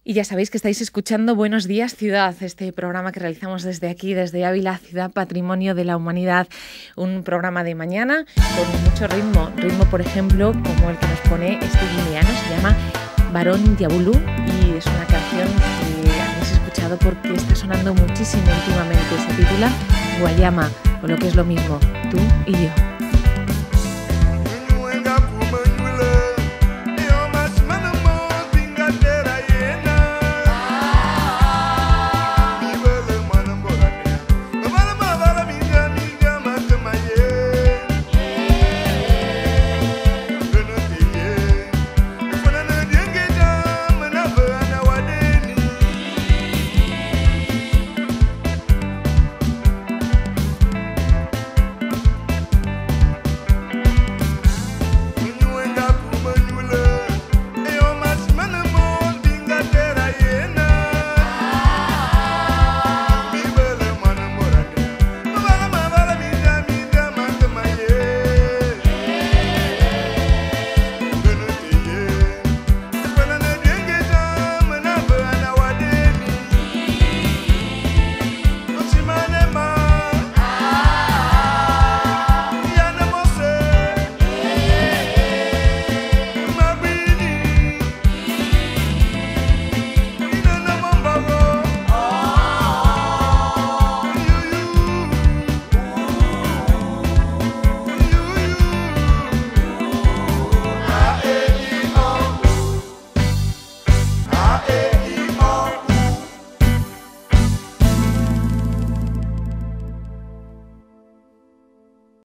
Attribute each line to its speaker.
Speaker 1: Y ya sabéis que estáis escuchando Buenos Días Ciudad, este programa que realizamos desde aquí, desde Ávila, Ciudad Patrimonio de la Humanidad. Un programa de mañana con mucho ritmo. Ritmo, por ejemplo, como el que nos pone este guineano, se llama Barón Diabulu y es una canción que habéis escuchado porque está sonando muchísimo últimamente. Se titula Guayama, o lo que es lo mismo, tú y yo.